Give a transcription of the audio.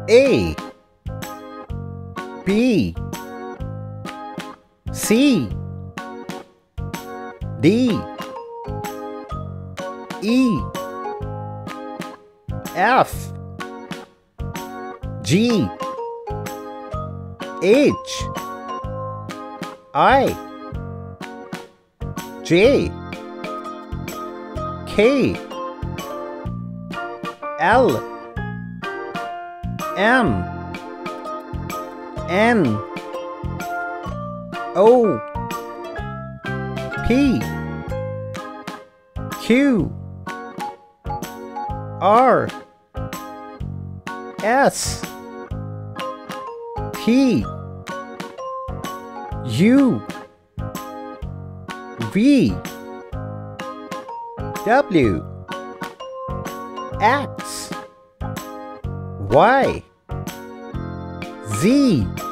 A B C D E F G H I J K L M N O P Q R S T U V W X Y Z